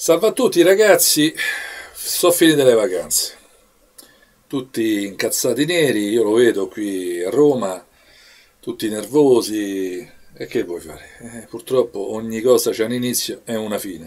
Salve a tutti ragazzi, sto finendo le vacanze, tutti incazzati neri, io lo vedo qui a Roma, tutti nervosi, e che vuoi fare? Purtroppo ogni cosa c'ha un inizio e una fine.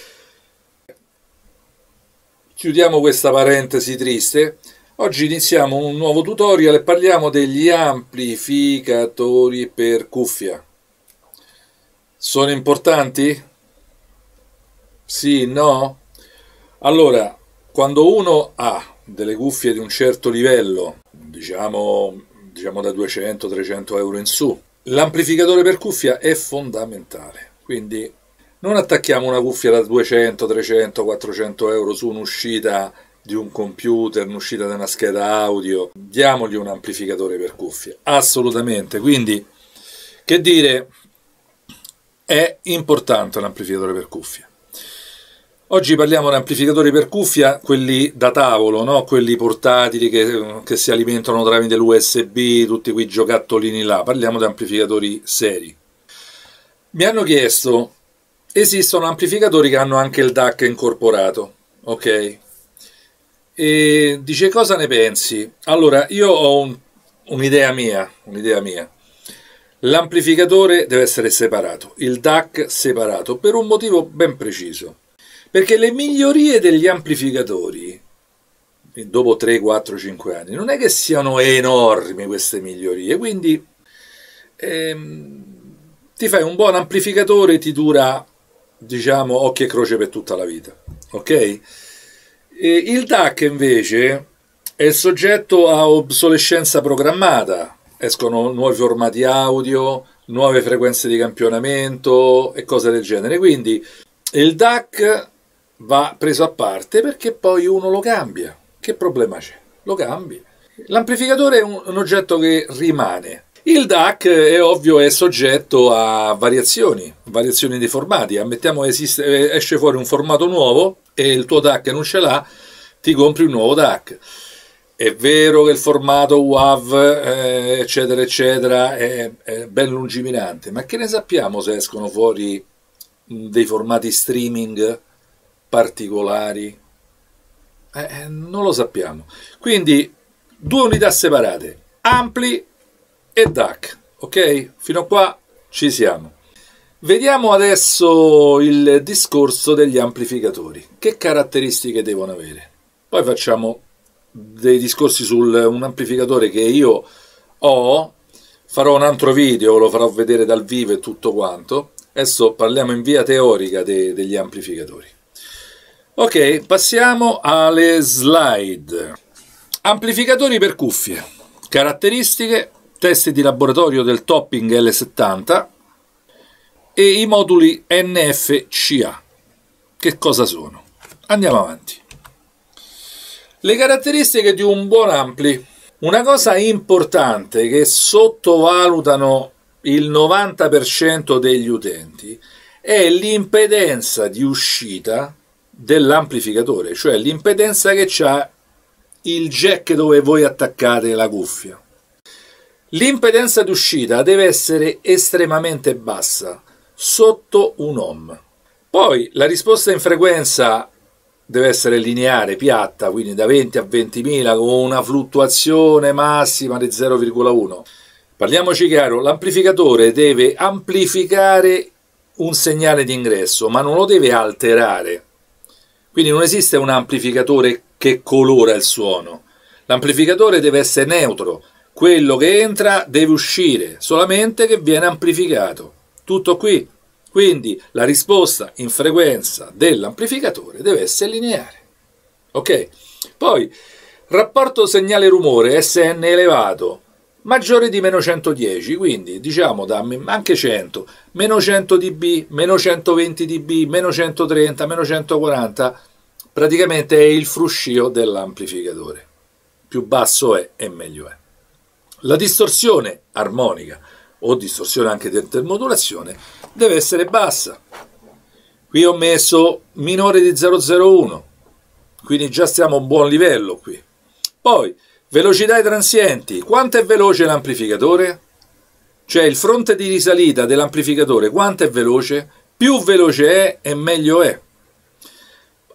Chiudiamo questa parentesi triste, oggi iniziamo un nuovo tutorial e parliamo degli amplificatori per cuffia. Sono importanti? Sì, no? Allora, quando uno ha delle cuffie di un certo livello, diciamo da 200-300 euro in su, l'amplificatore per cuffia è fondamentale. Quindi non attacchiamo una cuffia da 200, 300, 400 euro su un'uscita di un computer, un'uscita di una scheda audio, diamogli un amplificatore per cuffia, assolutamente. Quindi, che dire, è importante l'amplificatore per cuffia. Oggi parliamo di amplificatori per cuffia, quelli da tavolo, no? Quelli portatili che si alimentano tramite l'USB, tutti quei giocattolini là. Parliamo di amplificatori seri. Mi hanno chiesto, esistono amplificatori che hanno anche il DAC incorporato, ok? E dice, cosa ne pensi? Allora, io ho un'idea mia. L'amplificatore deve essere separato, il DAC separato, per un motivo ben preciso. Perché le migliorie degli amplificatori, dopo 3, 4, 5 anni, non è che siano enormi queste migliorie, quindi ti fai un buon amplificatore, ti dura, diciamo, occhio e croce per tutta la vita, ok? E il DAC invece è soggetto a obsolescenza programmata, escono nuovi formati audio, nuove frequenze di campionamento e cose del genere, quindi il DAC va preso a parte perché poi uno lo cambia. Che problema c'è? Lo cambi. L'amplificatore è un oggetto che rimane. Il DAC è ovvio, è soggetto a variazioni di formati. Ammettiamo che esce fuori un formato nuovo e il tuo DAC non ce l'ha, ti compri un nuovo DAC. È vero che il formato WAV, eccetera, eccetera, è ben lungimirante, ma che ne sappiamo se escono fuori dei formati streaming particolari? Non lo sappiamo. Quindi due unità separate, ampli e DAC, ok? Fino a qua ci siamo. Vediamo adesso il discorso degli amplificatori. Che caratteristiche devono avere? Poi facciamo dei discorsi su un amplificatore che io ho, farò un altro video, lo farò vedere dal vivo e tutto quanto. Adesso parliamo in via teorica degli amplificatori. Ok, passiamo alle slide. Amplificatori per cuffie. Caratteristiche, testi di laboratorio del Topping L70 e i moduli NFC-A. Che cosa sono? Andiamo avanti. Le caratteristiche di un buon ampli. Una cosa importante che sottovalutano il 90% degli utenti è l'impedenza di uscita dell'amplificatore, cioè l'impedenza che c'ha il jack dove voi attaccate la cuffia. L'impedenza d'uscita deve essere estremamente bassa, sotto 1 ohm. Poi la risposta in frequenza deve essere lineare, piatta, quindi da 20 a 20.000 con una fluttuazione massima di 0,1. Parliamoci chiaro, l'amplificatore deve amplificare un segnale di ingresso, ma non lo deve alterare. Quindi non esiste un amplificatore che colora il suono. L'amplificatore deve essere neutro. Quello che entra deve uscire, solamente che viene amplificato. Tutto qui. Quindi la risposta in frequenza dell'amplificatore deve essere lineare. Ok? Poi, rapporto segnale-rumore SN elevato, maggiore di meno 110, quindi diciamo da anche 100, meno 100 dB, meno 120 dB, meno 130, meno 140, praticamente è il fruscio dell'amplificatore. Più basso è e meglio è. La distorsione armonica o distorsione anche di intermodulazione deve essere bassa. Qui ho messo minore di 0,01, quindi già stiamo a un buon livello qui. Poi, velocità ai transienti. Quanto è veloce l'amplificatore? Cioè il fronte di risalita dell'amplificatore quanto è veloce? Più veloce è e meglio è.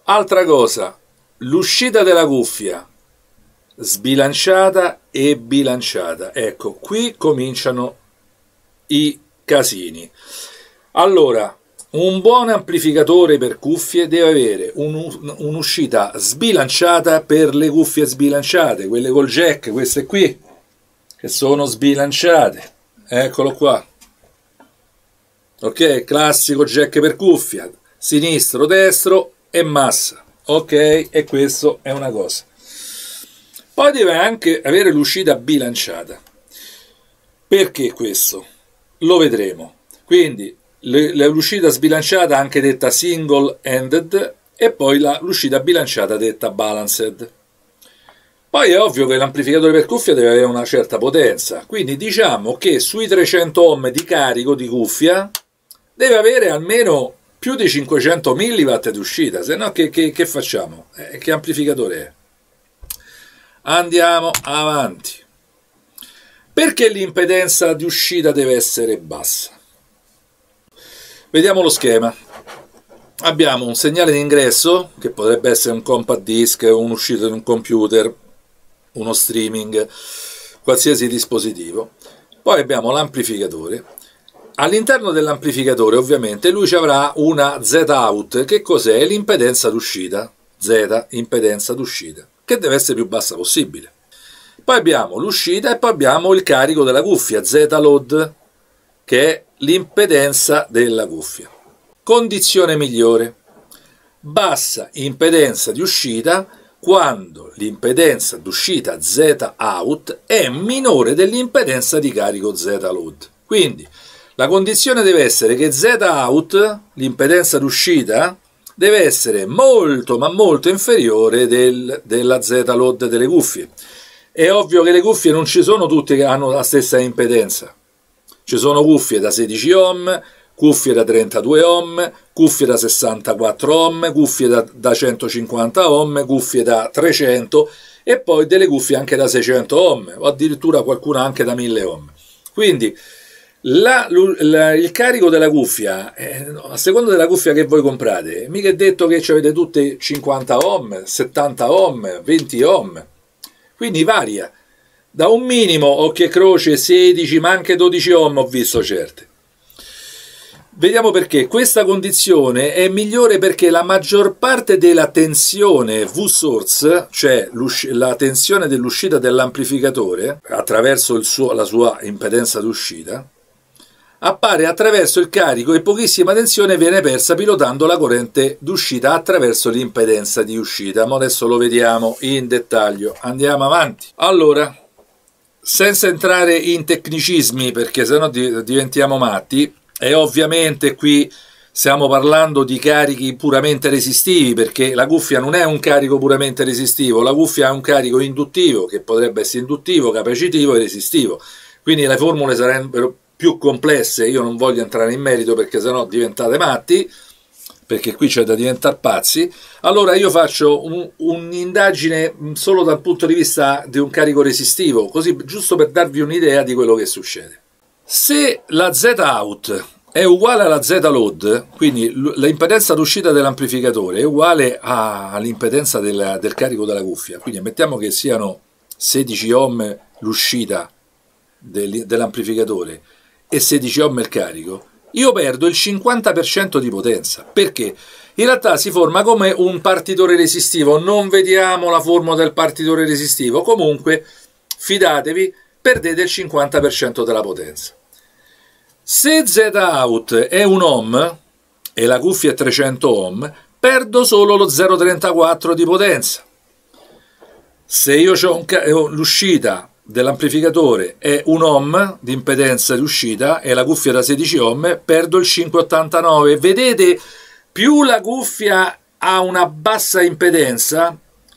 Altra cosa, l'uscita della cuffia sbilanciata e bilanciata. Ecco, qui cominciano i casini. Allora, un buon amplificatore per cuffie deve avere un'uscita sbilanciata per le cuffie sbilanciate, quelle col jack, queste qui, che sono sbilanciate. Eccolo qua. Ok, classico jack per cuffia, sinistro, destro e massa. Ok, e questo è una cosa. Poi deve anche avere l'uscita bilanciata. Perché questo? Lo vedremo. Quindi l'uscita sbilanciata, anche detta single-handed, e poi l'uscita bilanciata detta balanced. Poi è ovvio che l'amplificatore per cuffia deve avere una certa potenza, quindi diciamo che sui 300 ohm di carico di cuffia deve avere almeno più di 500 mW di uscita, se no che facciamo? Che amplificatore è? Andiamo avanti. Perché l'impedenza di uscita deve essere bassa? Vediamo lo schema. Abbiamo un segnale di ingresso, che potrebbe essere un compact disc, un'uscita di un computer, uno streaming, qualsiasi dispositivo. Poi abbiamo l'amplificatore. All'interno dell'amplificatore ovviamente lui ci avrà una Z-out. Che cos'è? L'impedenza d'uscita. Z, impedenza d'uscita, che deve essere più bassa possibile. Poi abbiamo l'uscita e poi abbiamo il carico della cuffia, Z-load, che è l'impedenza della cuffia. Condizione migliore: bassa impedenza di uscita quando l'impedenza d'uscita Z-out è minore dell'impedenza di carico Z-load. Quindi la condizione deve essere che Z-out, l'impedenza d'uscita, deve essere molto ma molto inferiore della Z-load delle cuffie. È ovvio che le cuffie non ci sono tutte che hanno la stessa impedenza. Ci sono cuffie da 16 ohm, cuffie da 32 ohm, cuffie da 64 ohm, cuffie da 150 ohm, cuffie da 300 e poi delle cuffie anche da 600 ohm o addirittura qualcuna anche da 1000 ohm. Quindi il carico della cuffia, a seconda della cuffia che voi comprate, mica è detto che ci avete tutte 50 ohm, 70 ohm, 20 ohm. Quindi varia da un minimo, occhio e croce, 16 ma anche 12 ohm ho visto certe. Vediamo perché. Questa condizione è migliore perché la maggior parte della tensione V-source, cioè la tensione dell'uscita dell'amplificatore attraverso la sua impedenza d'uscita, appare attraverso il carico e pochissima tensione viene persa pilotando la corrente d'uscita attraverso l'impedenza di uscita. Ma adesso lo vediamo in dettaglio. Andiamo avanti. Allora, senza entrare in tecnicismi perché sennò diventiamo matti, e ovviamente qui stiamo parlando di carichi puramente resistivi, perché la cuffia non è un carico puramente resistivo, la cuffia è un carico induttivo, che potrebbe essere induttivo, capacitivo e resistivo. Quindi le formule sarebbero più complesse, io non voglio entrare in merito perché sennò diventate matti, perché qui c'è da diventare pazzi. Allora io faccio un'indagine solo dal punto di vista di un carico resistivo, così giusto per darvi un'idea di quello che succede. Se la Z-out è uguale alla Z-load, quindi l'impedenza d'uscita dell'amplificatore è uguale all'impedenza del carico della cuffia, quindi mettiamo che siano 16 ohm l'uscita dell'amplificatore e 16 ohm il carico, io perdo il 50% di potenza, perché in realtà si forma come un partitore resistivo. Non vediamo la formula del partitore resistivo, comunque fidatevi, perdete il 50% della potenza. Se Z-out è 1 ohm e la cuffia è 300 ohm, perdo solo lo 0,34 di potenza. Se io ho l'uscita dell'amplificatore è 1 ohm di impedenza di uscita e la cuffia da 16 ohm, perdo il 5,89. Vedete, più la cuffia ha una bassa impedenza,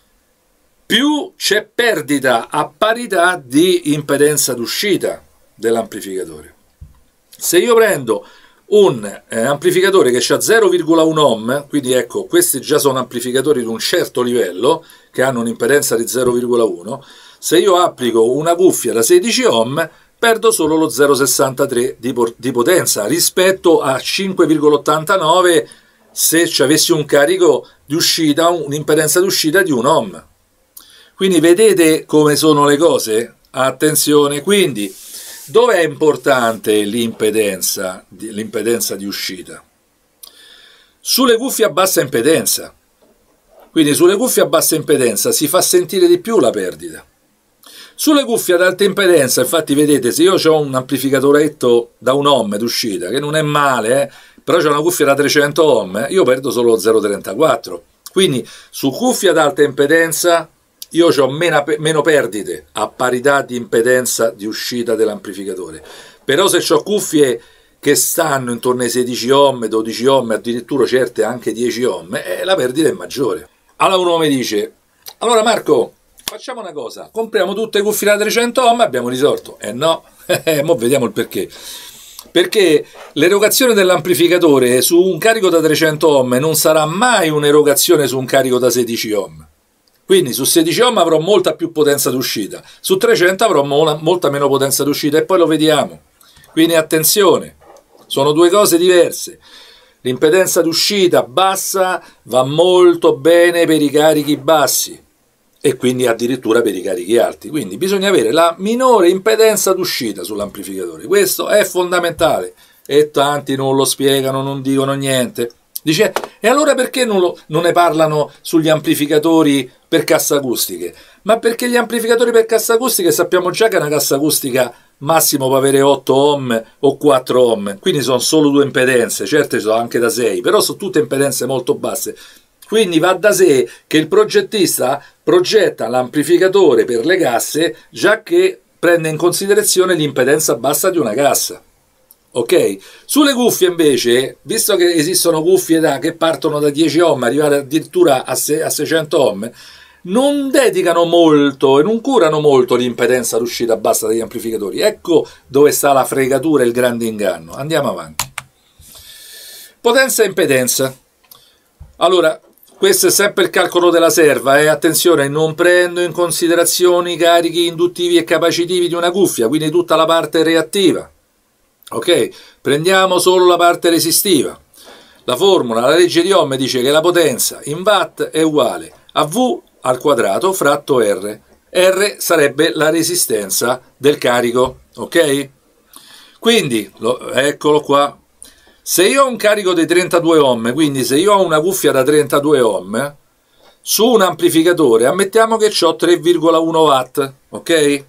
più c'è perdita a parità di impedenza d'uscita dell'amplificatore. Se io prendo un amplificatore che ha 0,1 ohm, quindi ecco, questi già sono amplificatori di un certo livello che hanno un'impedenza di 0,1, se io applico una cuffia da 16 ohm perdo solo lo 0,63 di potenza rispetto a 5,89 se ci avessi un carico di uscita, un'impedenza d'uscita di 1 ohm. Quindi vedete come sono le cose? Attenzione, quindi dove è importante l'impedenza di uscita? Sulle cuffie a bassa impedenza. Quindi sulle cuffie a bassa impedenza si fa sentire di più la perdita. Sulle cuffie ad alta impedenza, infatti vedete, se io ho un amplificatoretto da 1 ohm d'uscita, che non è male, però c'è una cuffia da 300 ohm, io perdo solo 0,34. Quindi su cuffie ad alta impedenza io ho meno perdite a parità di impedenza di uscita dell'amplificatore. Però se ho cuffie che stanno intorno ai 16 ohm, 12 ohm, addirittura certe anche 10 ohm, la perdita è maggiore. Allora uno mi dice, allora Marco, facciamo una cosa, compriamo tutte le cuffie da 300 ohm e abbiamo risolto. No, mo vediamo il perché. Perché l'erogazione dell'amplificatore su un carico da 300 ohm non sarà mai un'erogazione su un carico da 16 ohm. Quindi su 16 ohm avrò molta più potenza d'uscita, su 300 avrò molta meno potenza d'uscita e poi lo vediamo. Quindi attenzione, sono due cose diverse. L'impedenza d'uscita bassa va molto bene per i carichi bassi e quindi addirittura per i carichi alti. Quindi bisogna avere la minore impedenza d'uscita sull'amplificatore. Questo è fondamentale e tanti non lo spiegano, non dicono niente. Dice, e allora perché non ne parlano sugli amplificatori per casse acustiche? Ma perché gli amplificatori per casse acustiche sappiamo già che una cassa acustica massimo può avere 8 ohm o 4 ohm, quindi sono solo 2 impedenze, certo sono anche da 6, però sono tutte impedenze molto basse. Quindi va da sé che il progettista progetta l'amplificatore per le casse già che prende in considerazione l'impedenza bassa di una cassa. Ok? Sulle cuffie invece, visto che esistono cuffie che partono da 10 ohm, arrivare addirittura a 600 ohm, non dedicano molto e non curano molto l'impedenza d'uscita bassa degli amplificatori. Ecco dove sta la fregatura e il grande inganno. Andiamo avanti. Potenza e impedenza. Allora, questo è sempre il calcolo della serva, attenzione, non prendo in considerazione i carichi induttivi e capacitivi di una cuffia, quindi tutta la parte reattiva. Ok, prendiamo solo la parte resistiva. La formula, la legge di Ohm dice che la potenza in watt è uguale a V al quadrato fratto R. R sarebbe la resistenza del carico, ok? Quindi, eccolo qua. Se io ho un carico di 32 ohm, quindi se io ho una cuffia da 32 ohm, su un amplificatore ammettiamo che ho 3,1 watt, ok?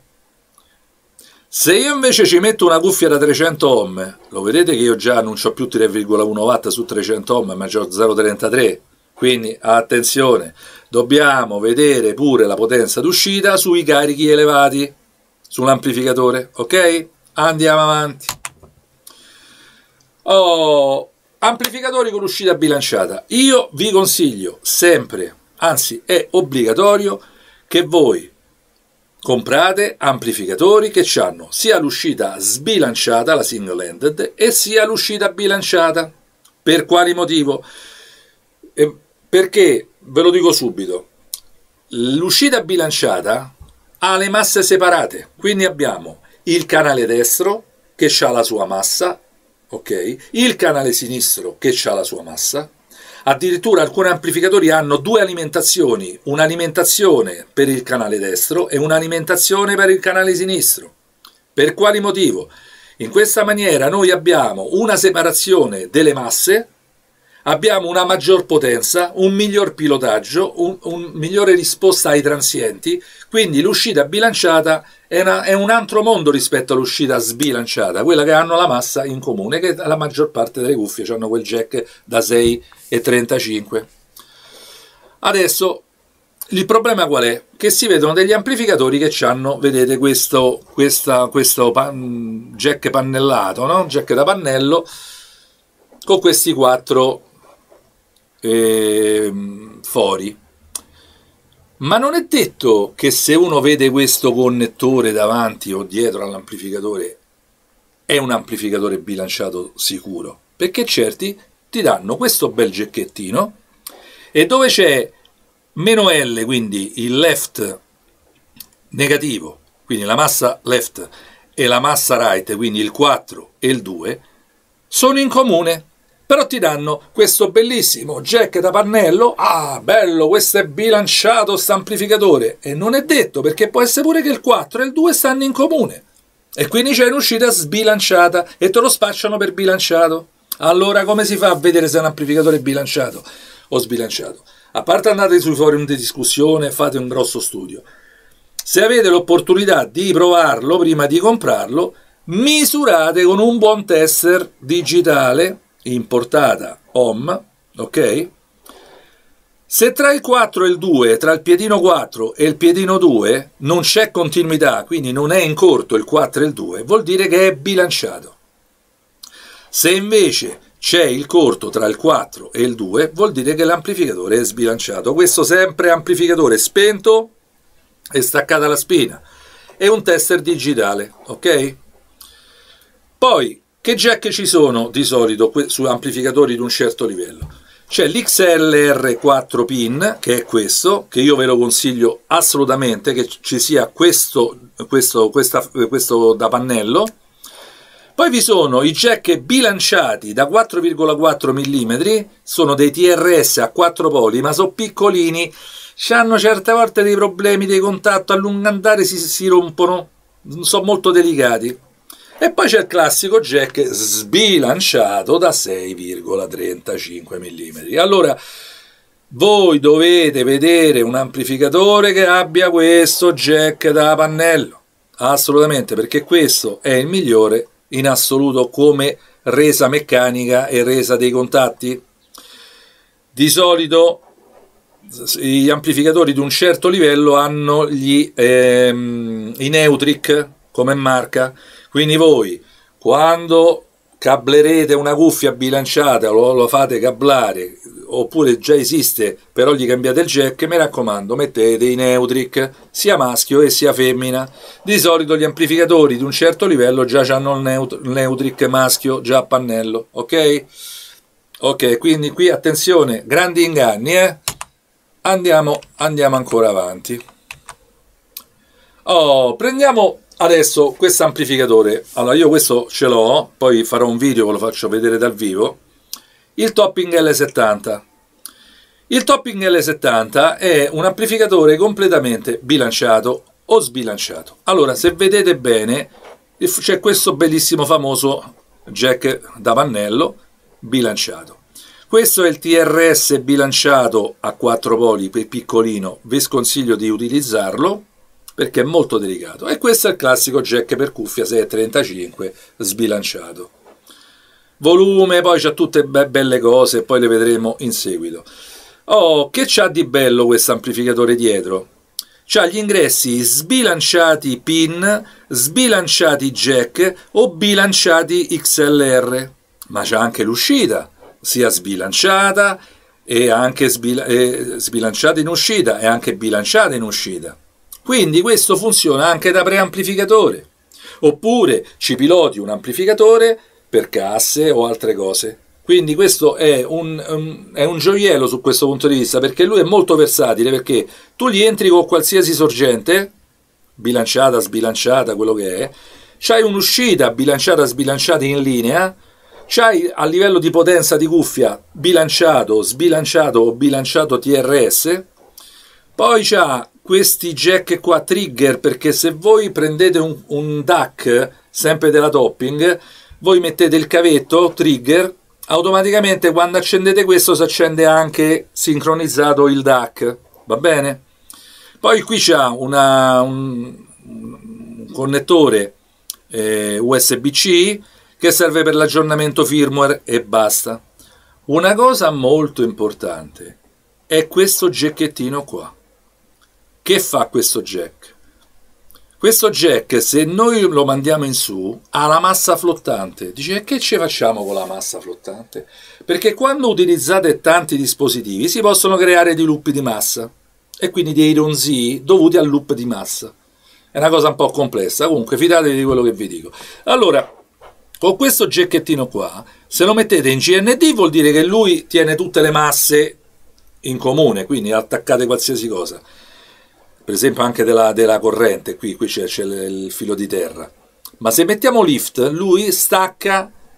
Se io invece ci metto una cuffia da 300 ohm, lo vedete che io già non ho più 3,1 watt su 300 ohm, ma ho 0,33. Quindi attenzione, dobbiamo vedere pure la potenza d'uscita sui carichi elevati sull'amplificatore, ok? Andiamo avanti. Amplificatori con uscita bilanciata. Io vi consiglio sempre, anzi è obbligatorio, che voi comprate amplificatori che hanno sia l'uscita sbilanciata, la single ended, e sia l'uscita bilanciata. Per quali motivo? Perché, ve lo dico subito, l'uscita bilanciata ha le masse separate, quindi abbiamo il canale destro che ha la sua massa, ok? Il canale sinistro che ha la sua massa. Addirittura alcuni amplificatori hanno due alimentazioni, un'alimentazione per il canale destro e un'alimentazione per il canale sinistro. Per quali motivo? In questa maniera noi abbiamo una separazione delle masse, abbiamo una maggior potenza, un miglior pilotaggio, un migliore risposta ai transienti, quindi l'uscita bilanciata è un altro mondo rispetto all'uscita sbilanciata, quella che hanno la massa in comune, che la maggior parte delle cuffie hanno quel jack da 6,35. Adesso il problema qual è? Che si vedono degli amplificatori che hanno, vedete, questo jack pannellato, no? Jack da pannello, con questi 4 fori. Ma non è detto che se uno vede questo connettore davanti o dietro all'amplificatore è un amplificatore bilanciato sicuro, perché certi ti danno questo bel gecchettino e dove c'è meno L, quindi il left negativo, quindi la massa left, e la massa right, quindi il 4 e il 2, sono in comune. Però ti danno questo bellissimo jack da pannello, ah bello, questo è bilanciato sta amplificatore, e non è detto, perché può essere pure che il 4 e il 2 stanno in comune, e quindi c'è un'uscita sbilanciata e te lo spacciano per bilanciato. Allora come si fa a vedere se è un amplificatore bilanciato o sbilanciato? A parte andate sui forum di discussione e fate un grosso studio. Se avete l'opportunità di provarlo prima di comprarlo, misurate con un buon tester digitale in portata home, ok? Se tra il 4 e il 2, tra il piedino 4 e il piedino 2 non c'è continuità, quindi non è in corto il 4 e il 2, vuol dire che è bilanciato. Se invece c'è il corto tra il 4 e il 2, vuol dire che l'amplificatore è sbilanciato. Questo sempre amplificatore spento e staccata la spina. È un tester digitale, ok? Poi, che jack ci sono di solito su amplificatori di un certo livello? C'è l'XLR 4 pin, che è questo, che io ve lo consiglio assolutamente, che ci sia questo da pannello. Poi vi sono i jack bilanciati da 4,4 mm, sono dei TRS a 4 poli, ma sono piccolini, hanno certe volte dei problemi di contatto, a lungo andare si rompono, sono molto delicati. E poi c'è il classico jack sbilanciato da 6,35 mm. Allora, voi dovete vedere un amplificatore che abbia questo jack da pannello, assolutamente, perché questo è il migliore in assoluto come resa meccanica e resa dei contatti. Di solito gli amplificatori di un certo livello hanno i Neutrik come marca, quindi voi quando cablerete una cuffia bilanciata lo fate cablare, oppure già esiste però gli cambiate il jack, mi raccomando mettete i Neutrik sia maschio e sia femmina. Di solito gli amplificatori di un certo livello già hanno il Neutrik maschio già a pannello, ok? Ok, quindi qui attenzione, grandi inganni, andiamo ancora avanti. Prendiamo adesso questo amplificatore. Allora io questo ce l'ho, poi farò un video, ve lo faccio vedere dal vivo. Il Topping L70. Il Topping L70 è un amplificatore completamente bilanciato o sbilanciato. Allora, se vedete bene, c'è questo bellissimo famoso jack da pannello bilanciato. Questo è il TRS bilanciato a 4 poli, piccolino, vi sconsiglio di utilizzarlo perché è molto delicato. E questo è il classico jack per cuffia 635 sbilanciato. Volume, poi c'ha tutte belle cose, poi le vedremo in seguito. Che c'ha di bello questo amplificatore dietro? C'ha gli ingressi sbilanciati pin, sbilanciati jack o bilanciati XLR, ma c'ha anche l'uscita, sia sbilanciata e anche sbilanciata in uscita e anche bilanciata in uscita. Quindi questo funziona anche da preamplificatore, oppure ci piloti un amplificatore per casse o altre cose. Quindi questo è un gioiello su questo punto di vista, perché lui è molto versatile, perché tu gli entri con qualsiasi sorgente, bilanciata, sbilanciata, quello che è, c'hai un'uscita bilanciata, sbilanciata in linea, c'hai a livello di potenza di cuffia bilanciato, sbilanciato o bilanciato TRS, poi c'ha questi jack qua trigger, perché se voi prendete un DAC sempre della Topping, voi mettete il cavetto trigger, automaticamente quando accendete questo si accende anche sincronizzato il DAC, va bene? Poi qui c'ha un connettore USB-C che serve per l'aggiornamento firmware e basta. Una cosa molto importante è questo jackettino qua. Che fa questo jack? Questo jack, se noi lo mandiamo in su, ha la massa flottante. Dice, che ci facciamo con la massa flottante? Perché quando utilizzate tanti dispositivi si possono creare dei loop di massa e quindi dei ronzii dovuti al loop di massa. È una cosa un po' complessa, comunque fidatevi di quello che vi dico. Allora, con questo jackettino qua, se lo mettete in GND vuol dire che lui tiene tutte le masse in comune, quindi attaccate qualsiasi cosa. Per esempio anche della corrente, qui c'è il filo di terra. Ma se mettiamo lift, lui stacca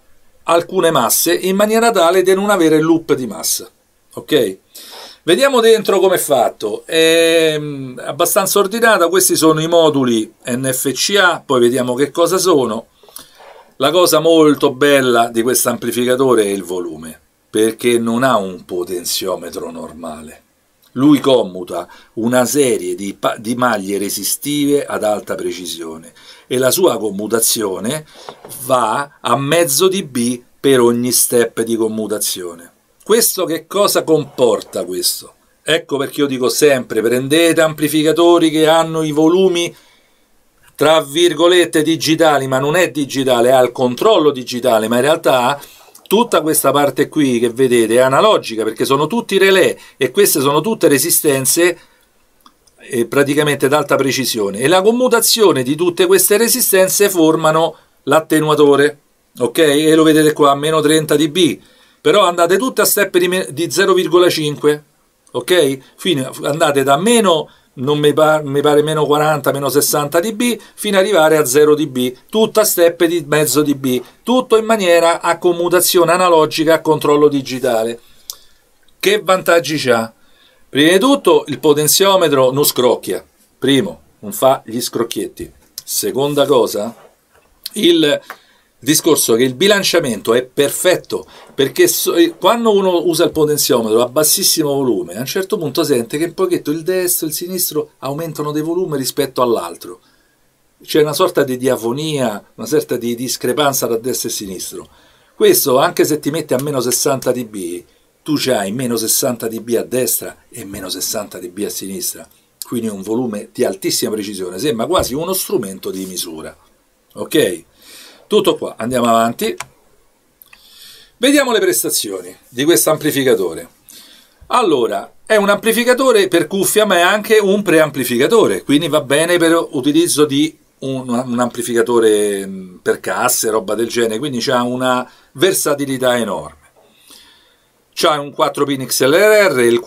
alcune masse in maniera tale da non avere loop di massa. Ok? Vediamo dentro come è fatto. È abbastanza ordinata. Questi sono i moduli NFCA, poi vediamo che cosa sono. La cosa molto bella di questo amplificatore è il volume, perché non ha un potenziometro normale. Lui commuta una serie di maglie resistive ad alta precisione e la sua commutazione va a mezzo dB per ogni step di commutazione. Questo che cosa comporta questo? Ecco perché io dico sempre, prendete amplificatori che hanno i volumi tra virgolette digitali, ma non è digitale, ha il controllo digitale, ma in realtà tutta questa parte qui che vedete è analogica, perché sono tutti relè e queste sono tutte resistenze praticamente ad alta precisione, e la commutazione di tutte queste resistenze formano l'attenuatore, ok? E lo vedete qua, meno 30 dB, però andate tutte a step di 0,5, ok? Fino, andate da meno, non mi pare meno 40, meno 60 dB, fino ad arrivare a 0 dB, tutta a step di mezzo dB, tutto in maniera a commutazione analogica a controllo digitale. Che vantaggi c'ha? Prima di tutto il potenziometro non scrocchia, primo, non fa gli scrocchietti. Seconda cosa, il discorso che il bilanciamento è perfetto, perché quando uno usa il potenziometro a bassissimo volume, a un certo punto sente che un pochetto il destro e il sinistro aumentano dei volumi rispetto all'altro. C'è una sorta di diafonia, una sorta di discrepanza tra destra e sinistro. Questo, anche se ti metti a meno 60 dB, tu hai meno 60 dB a destra e meno 60 dB a sinistra. Quindi un volume di altissima precisione, sembra quasi uno strumento di misura. Ok? Tutto qua, andiamo avanti. Vediamo le prestazioni di questo amplificatore. Allora, è un amplificatore per cuffia, ma è anche un preamplificatore, quindi va bene per utilizzo di un amplificatore per casse, roba del genere, quindi c'ha una versatilità enorme. C'ha un 4 pin XLR, il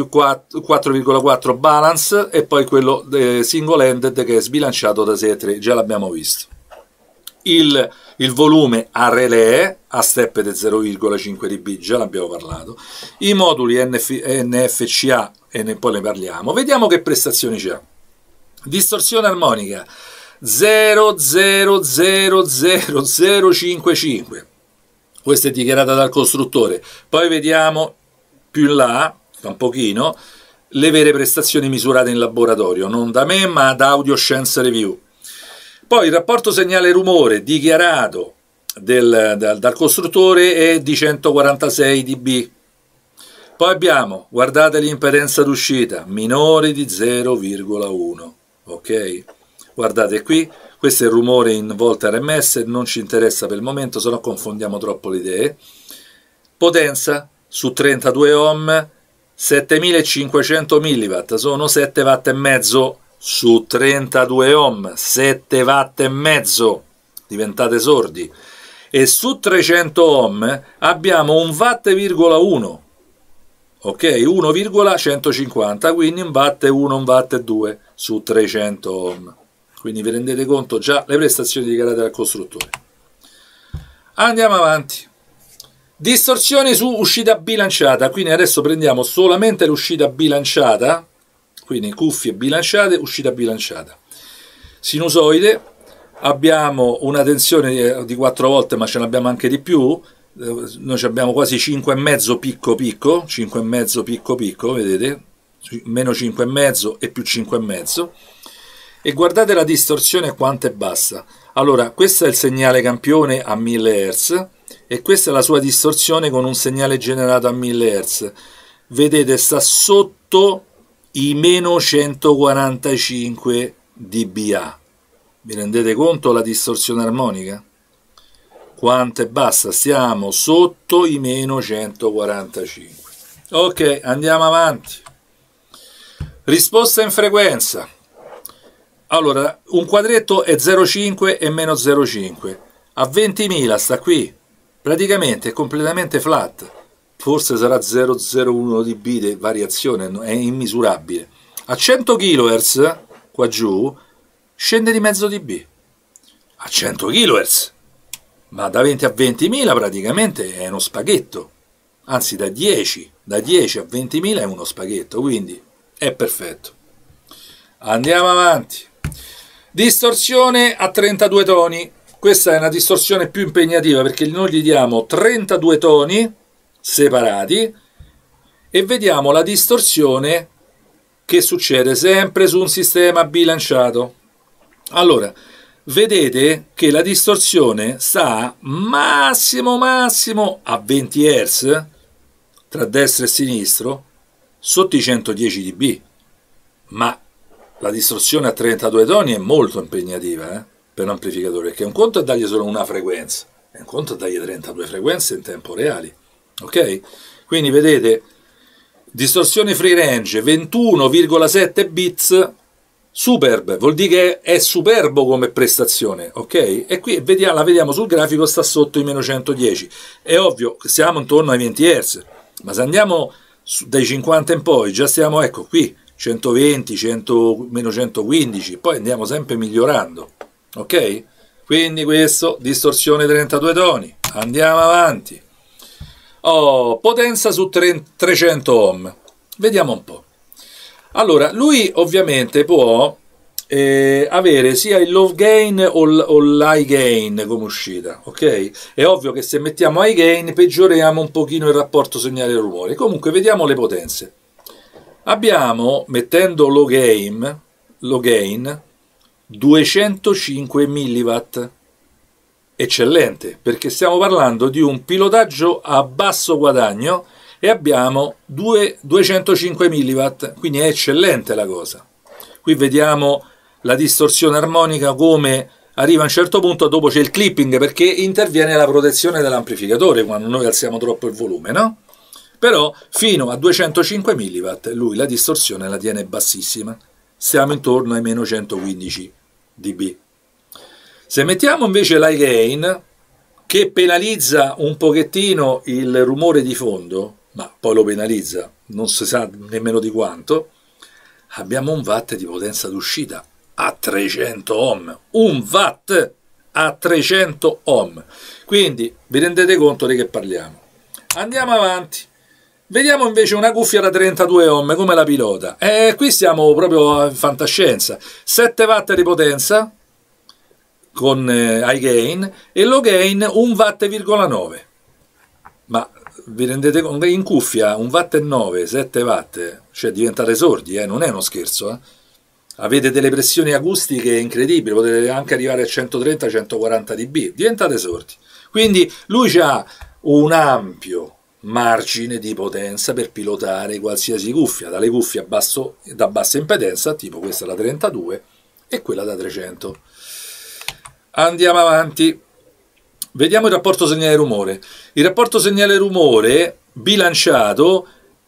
4,4 balance e poi quello single ended che è sbilanciato da 6 a 3, già l'abbiamo visto. Il volume a relè a step di 0,5 dB, già l'abbiamo parlato. I moduli NFCA e poi ne parliamo. Vediamo che prestazioni c'ha. Distorsione armonica 0,000,055. Questa è dichiarata dal costruttore. Poi vediamo più in là, tra un pochino, le vere prestazioni misurate in laboratorio, non da me ma da Audio Science Review. Poi il rapporto segnale-rumore dichiarato dal costruttore è di 146 dB. Poi abbiamo, guardate l'impedenza d'uscita, minore di 0,1. Ok? Guardate qui, questo è il rumore in volt RMS, non ci interessa per il momento, se no confondiamo troppo le idee. Potenza su 32 ohm, 7500 mW, sono 7 watt e mezzo. Su 32 ohm, 7 watt e mezzo, diventate sordi, e su 300 ohm abbiamo 1 watt,1, ok, 1,150, quindi 1 watt e 1, 1 watt e 2 su 300 ohm, quindi vi rendete conto già le prestazioni dichiarate dal costruttore. Andiamo avanti. Distorsioni su uscita bilanciata, quindi adesso prendiamo solamente l'uscita bilanciata, quindi cuffie bilanciate, uscita bilanciata. Sinusoide, abbiamo una tensione di 4 volte, ma ce n'abbiamo anche di più. Noi abbiamo quasi 5,5 picco picco, 5,5 picco picco, vedete? Meno 5,5 e più 5,5. E guardate la distorsione quanto è bassa. Allora, questo è il segnale campione a 1000 Hz e questa è la sua distorsione con un segnale generato a 1000 Hz. Vedete, sta sotto i meno 145 dBA. Vi rendete conto la distorsione armonica? Quanto è bassa? Stiamo sotto i meno 145. Ok, andiamo avanti. Risposta in frequenza. Allora, un quadretto è 0,5 e meno 0,5. A 20.000 sta qui. Praticamente è completamente flat. Forse sarà 0,01 dB di variazione, è immisurabile. A 100 kHz, qua giù, scende di mezzo dB. A 100 kHz. ma da 20 a 20.000 praticamente è uno spaghetto, anzi da 10 a 20.000 è uno spaghetto, quindi è perfetto. Andiamo avanti. Distorsione a 32 toni. Questa è una distorsione più impegnativa perché noi gli diamo 32 toni separati e vediamo la distorsione che succede sempre su un sistema bilanciato. Allora, vedete che la distorsione sta massimo a 20 Hz tra destra e sinistro sotto i 110 dB, ma la distorsione a 32 toni è molto impegnativa per un amplificatore, perché un conto è dargli solo una frequenza, e un conto è dargli 32 frequenze in tempo reale, ok? Quindi vedete, distorsione free range 21,7 bits, superb, vuol dire che è superbo come prestazione, ok? E qui la vediamo sul grafico, sta sotto i meno 110, è ovvio che siamo intorno ai 20 Hz, ma se andiamo dai 50 in poi, già stiamo, ecco qui, 120, meno 115, poi andiamo sempre migliorando, ok? Quindi questo, distorsione 32 toni, andiamo avanti. Oh, potenza su 300 ohm, vediamo un po'. Allora, lui ovviamente può avere sia il low gain o l'high gain come uscita, ok? È ovvio che se mettiamo high gain peggioriamo un pochino il rapporto segnale-rumore. Comunque vediamo le potenze. Abbiamo, mettendo low gain 205 mW, eccellente, perché stiamo parlando di un pilotaggio a basso guadagno e abbiamo 205 mW, quindi è eccellente la cosa. Qui vediamo la distorsione armonica come arriva a un certo punto, dopo c'è il clipping perché interviene la protezione dell'amplificatore quando noi alziamo troppo il volume, no? Però fino a 205 mW lui la distorsione la tiene bassissima, siamo intorno ai meno 115 dB. Se mettiamo invece l'high gain, che penalizza un pochettino il rumore di fondo, ma poi lo penalizza, non si sa nemmeno di quanto, abbiamo un watt di potenza d'uscita a 300 ohm, un watt a 300 ohm, quindi vi rendete conto di che parliamo. Andiamo avanti. Vediamo invece una cuffia da 32 ohm, come la pilota. Qui siamo proprio in fantascienza. 7 watt di potenza con high gain e low gain 1,9 watt. Ma vi rendete conto? In cuffia 1,9 watt, 7 watt, cioè diventate sordi, non è uno scherzo. Avete delle pressioni acustiche incredibili, potete anche arrivare a 130-140 dB, diventate sordi. Quindi lui ha un ampio margine di potenza per pilotare qualsiasi cuffia, dalle cuffie da bassa impedenza, tipo questa da 32 e quella da 300. Andiamo avanti, vediamo il rapporto segnale-rumore. Il rapporto segnale-rumore bilanciato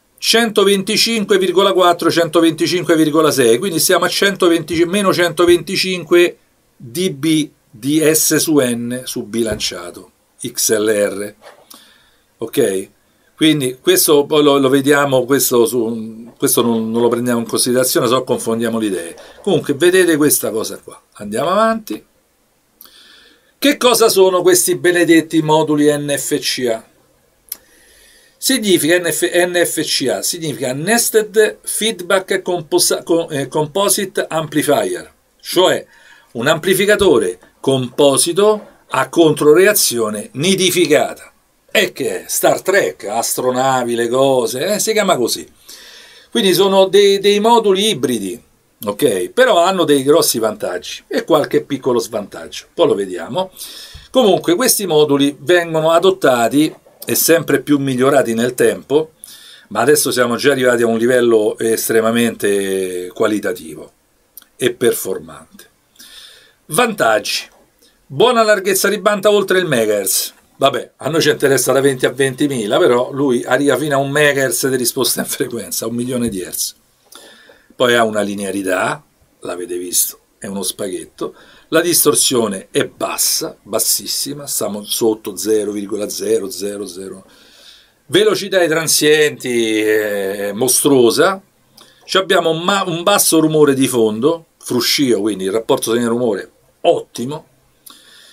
125,4, 125,6, quindi siamo a meno 125 dB di S su N su bilanciato, XLR, ok? Quindi questo poi lo vediamo, questo non lo prendiamo in considerazione, se no confondiamo le idee. Comunque vedete questa cosa qua. Andiamo avanti. Che cosa sono questi benedetti moduli NFCA? Significa NFCA, significa Nested Feedback Composite Amplifier, cioè un amplificatore composito a controreazione nidificata. E che è Star Trek, astronavi, le cose, si chiama così. Quindi sono dei moduli ibridi, ok? Però hanno dei grossi vantaggi e qualche piccolo svantaggio, poi lo vediamo. Comunque questi moduli vengono adottati e sempre più migliorati nel tempo, ma adesso siamo già arrivati a un livello estremamente qualitativo e performante. Vantaggi: buona larghezza di banda oltre il MHz. Vabbè, a noi ci interessa da 20 a 20.000, però lui arriva fino a 1 MHz di risposta in frequenza, 1 milione di Hz. Poi ha una linearità, l'avete visto, è uno spaghetto. La distorsione è bassa, bassissima, stiamo sotto 0,000. Velocità ai transienti è mostruosa. Abbiamo un basso rumore di fondo, fruscio, quindi il rapporto segnale-rumore ottimo.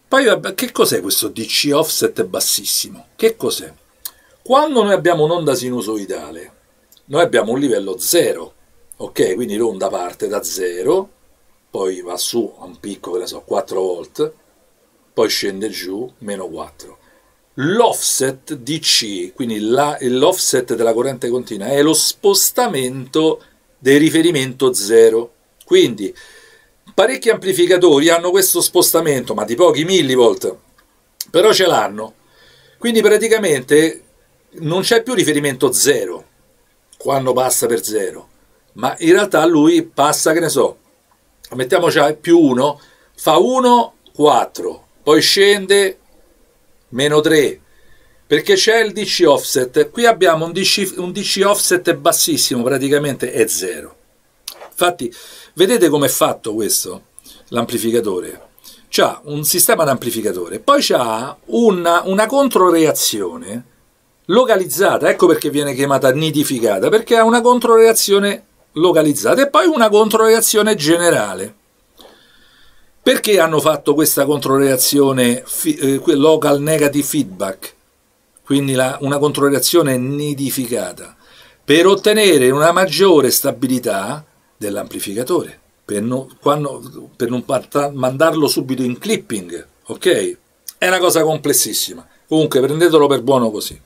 Poi vabbè, che cos'è questo DC offset bassissimo? Che cos'è? Quando noi abbiamo un'onda sinusoidale, noi abbiamo un livello 0, ok? Quindi l'onda parte da 0, poi va su a un picco, che ne so, 4 volt, poi scende giù, meno 4. L'offset DC, quindi l'offset della corrente continua, è lo spostamento del riferimento 0. Quindi parecchi amplificatori hanno questo spostamento, ma di pochi millivolt, però ce l'hanno. Quindi praticamente non c'è più riferimento 0 quando passa per 0, ma in realtà lui passa, che ne so, mettiamoci più 1, fa 1, 4, poi scende meno 3, perché c'è il DC offset. Qui abbiamo un DC offset bassissimo, praticamente è 0. Infatti vedete com'è fatto questo? L'amplificatore c'ha un sistema d'amplificatore, poi c'ha una controreazione localizzata, ecco perché viene chiamata nidificata, perché ha una controreazione localizzata e poi una controreazione generale. Perché hanno fatto questa controreazione local negative feedback, quindi una controreazione nidificata? Per ottenere una maggiore stabilità dell'amplificatore, per non mandarlo subito in clipping, ok? È una cosa complessissima, comunque prendetelo per buono così.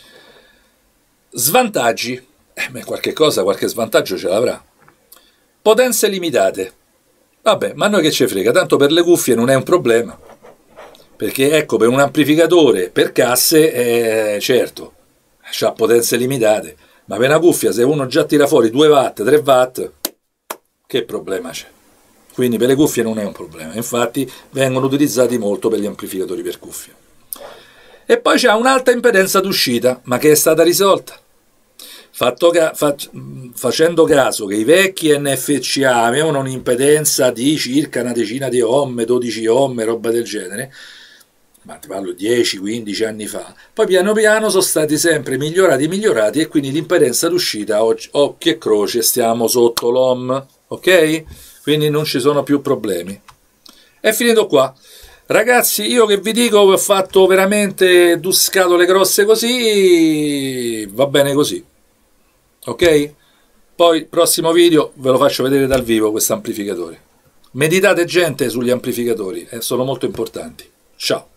Svantaggi, qualche svantaggio ce l'avrà. Potenze limitate, vabbè, ma a noi che ci frega, tanto per le cuffie non è un problema, perché ecco, per un amplificatore per casse, certo, c'ha potenze limitate, ma per una cuffia se uno già tira fuori 2 watt, 3 watt, che problema c'è? Quindi per le cuffie non è un problema, infatti vengono utilizzati molto per gli amplificatori per cuffie. E poi c'è un'alta impedenza d'uscita, ma che è stata risolta. Facendo caso che i vecchi NFCA avevano un'impedenza di circa una decina di ohm, 12 ohm, roba del genere, ma ti parlo 10-15 anni fa, poi piano piano sono stati sempre migliorati e quindi l'impedenza d'uscita, occhio e croce, stiamo sotto l'ohm, ok? Quindi non ci sono più problemi. È finito qua. Ragazzi, io che vi dico, ho fatto veramente 2 scatole grosse così, va bene così, ok? Poi prossimo video ve lo faccio vedere dal vivo questo amplificatore. Meditate gente sugli amplificatori, sono molto importanti. Ciao!